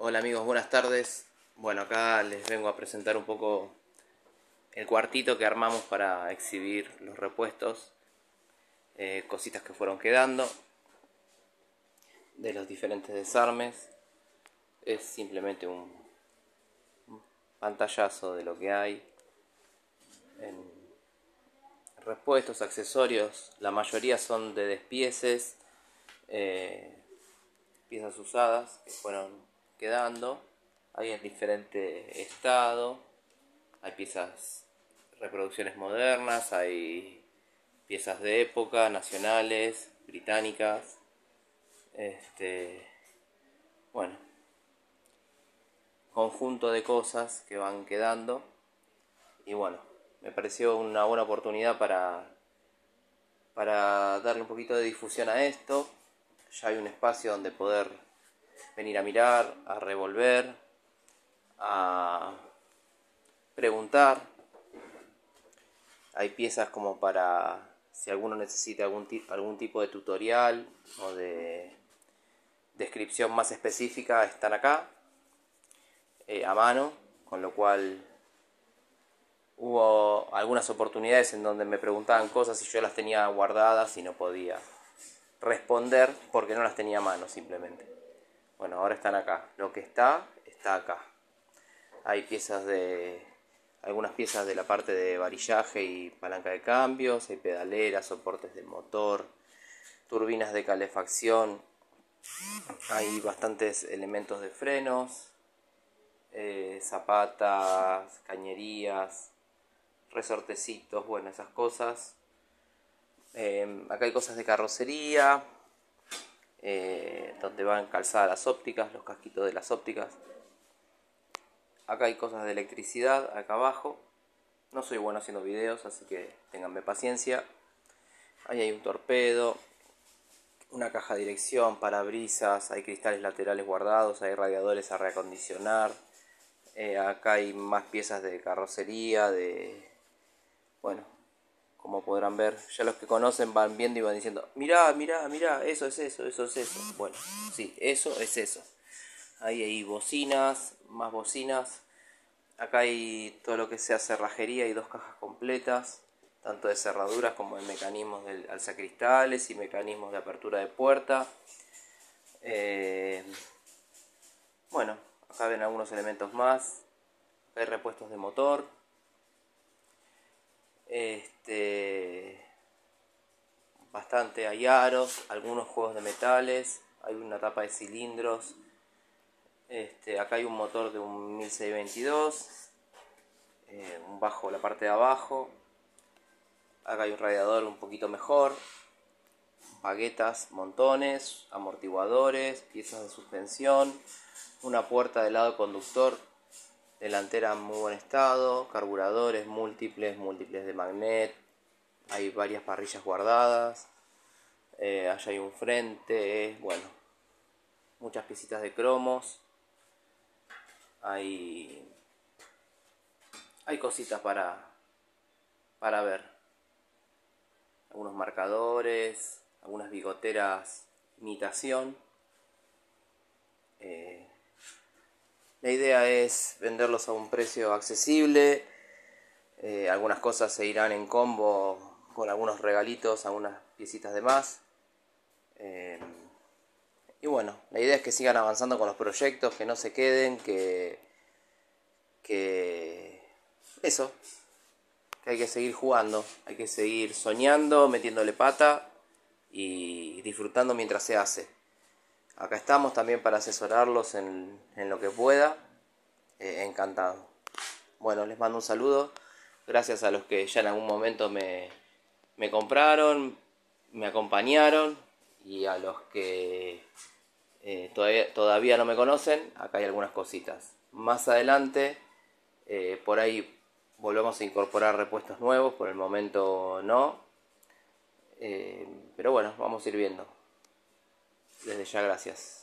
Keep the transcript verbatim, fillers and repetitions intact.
Hola amigos, buenas tardes. Bueno, acá les vengo a presentar un poco el cuartito que armamos para exhibir los repuestos, eh, cositas que fueron quedando de los diferentes desarmes. Es simplemente un pantallazo de lo que hay en repuestos, accesorios. La mayoría son de despieces, eh, piezas usadas que fueron quedando. Hay en diferente estado. Hay piezas, reproducciones modernas, hay piezas de época, nacionales, británicas. Este, bueno, conjunto de cosas que van quedando. Y bueno, me pareció una buena oportunidad para, para darle un poquito de difusión a esto. Ya hay un espacio donde poder venir a mirar, a revolver, a preguntar. Hay piezas como para si alguno necesita algún, algún tipo de tutorial o de descripción más específica, están acá eh, a mano, con lo cual hubo algunas oportunidades en donde me preguntaban cosas y yo las tenía guardadas y no podía responder porque no las tenía a mano simplemente. Bueno, ahora están acá. Lo que está, está acá. Hay piezas de... algunas piezas de la parte de varillaje y palanca de cambios, hay pedaleras, soportes del motor, turbinas de calefacción, hay bastantes elementos de frenos, eh, zapatas, cañerías, resortecitos, bueno, esas cosas. Eh, acá hay cosas de carrocería, eh, donde van calzadas las ópticas, los casquitos de las ópticas. Acá hay cosas de electricidad, acá abajo. No soy bueno haciendo videos, así que ténganme paciencia. Ahí hay un torpedo, una caja de dirección, parabrisas, hay cristales laterales guardados, hay radiadores a reacondicionar. Eh, acá hay más piezas de carrocería, de... bueno, como podrán ver, ya los que conocen van viendo y van diciendo, mirá, mirá, mirá, eso es eso, eso es eso. Bueno, sí, eso es eso. Ahí hay bocinas, más bocinas. Acá hay todo lo que sea cerrajería y dos cajas completas, tanto de cerraduras como de mecanismos de alzacristales y mecanismos de apertura de puerta. Eh, bueno, acá ven algunos elementos más. Acá hay repuestos de motor. Este, bastante, hay aros, algunos juegos de metales, hay una tapa de cilindros. Este, acá hay un motor de un mil seiscientos veintidós, eh, un bajo la parte de abajo. Acá hay un radiador un poquito mejor, baguetas, montones, amortiguadores, piezas de suspensión, una puerta del lado conductor, delantera en muy buen estado, carburadores múltiples, múltiples de magnet, hay varias parrillas guardadas, eh, allá hay un frente, bueno, muchas piecitas de cromos, hay, hay cositas para, para ver. Algunos marcadores, algunas bigoteras imitación. Eh, la idea es venderlos a un precio accesible. Eh, algunas cosas se irán en combo con algunos regalitos, algunas piecitas de más. Eh, y bueno, la idea es que sigan avanzando con los proyectos, que no se queden, que, que eso. Que hay que seguir jugando, hay que seguir soñando, metiéndole pata y disfrutando mientras se hace. Acá estamos también para asesorarlos en, en lo que pueda. Eh, encantado. Bueno, les mando un saludo. Gracias a los que ya en algún momento me, me compraron, me acompañaron, y a los que eh, todavía, todavía no me conocen, acá hay algunas cositas. Más adelante, eh, por ahí volvemos a incorporar repuestos nuevos, por el momento no. Eh, pero bueno, vamos a ir viendo. Desde ya, gracias.